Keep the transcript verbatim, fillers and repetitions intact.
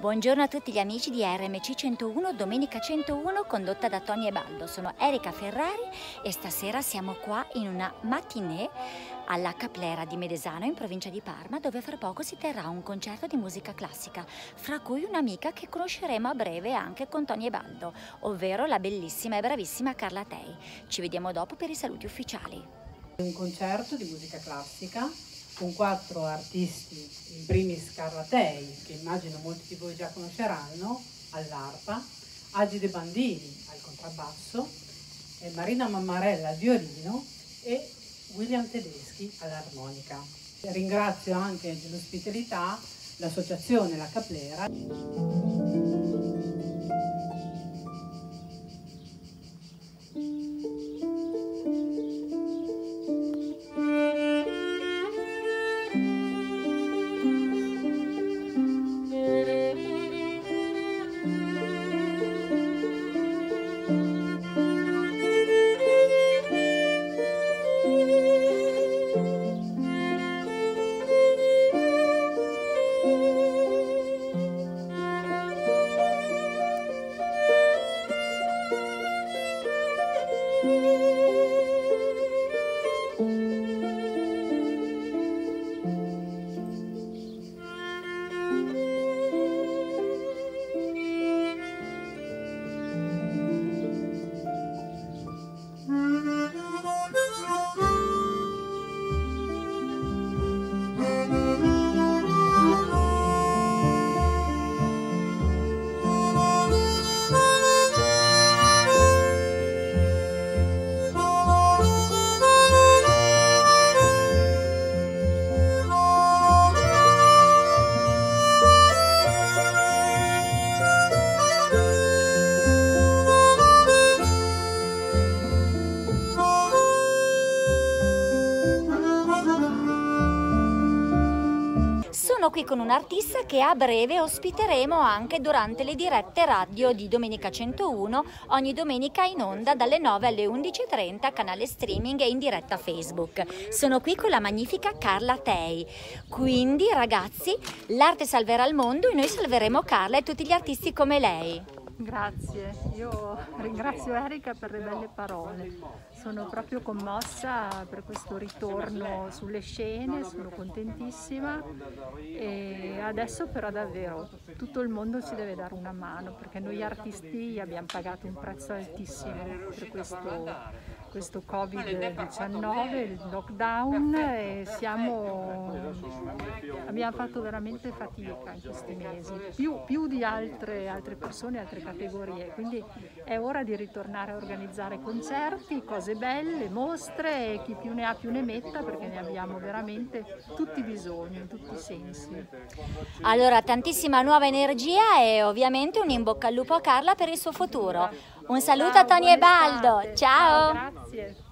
Buongiorno a tutti gli amici di R M C centouno, Domenica centouno, condotta da Tony e Baldo. Sono Erika Ferrari e stasera siamo qua in una matinée alla Caplera di Medesano, in provincia di Parma, dove fra poco si terrà un concerto di musica classica, fra cui un'amica che conosceremo a breve anche con Tony e Baldo, ovvero la bellissima e bravissima Carla Tei. Ci vediamo dopo per i saluti ufficiali. Un concerto di musica classica con quattro artisti, in primis Carla Tei, che immagino molti di voi già conosceranno, all'arpa, Agi De Bandini al contrabbasso, e Marina Mammarella al violino e William Tedeschi all'armonica. Ringrazio anche dell'ospitalità l'associazione La Caplera. Sono qui con un artista che a breve ospiteremo anche durante le dirette radio di Domenica centouno, ogni domenica in onda dalle nove alle undici e trenta, canale streaming e in diretta Facebook. Sono qui con la magnifica Carla Tei. Quindi ragazzi, l'arte salverà il mondo e noi salveremo Carla e tutti gli artisti come lei. Grazie, io ringrazio Erika per le belle parole. Sono proprio commossa per questo ritorno sulle scene, sono contentissima e adesso però davvero tutto il mondo ci deve dare una mano, perché noi artisti abbiamo pagato un prezzo altissimo per questo, questo covid diciannove, il lockdown, e siamo, abbiamo fatto veramente fatica in questi mesi, più, più di altre, altre persone, altre categorie, quindi è ora di ritornare a organizzare concerti, cose belle, mostre, e chi più ne ha più ne metta, perché ne abbiamo veramente tutti bisogno in tutti i sensi. Allora, tantissima nuova energia e ovviamente un in bocca al lupo a Carla per il suo futuro. Un saluto Ciao, a Tony e buona Baldo, estate. ciao! Ciao, grazie!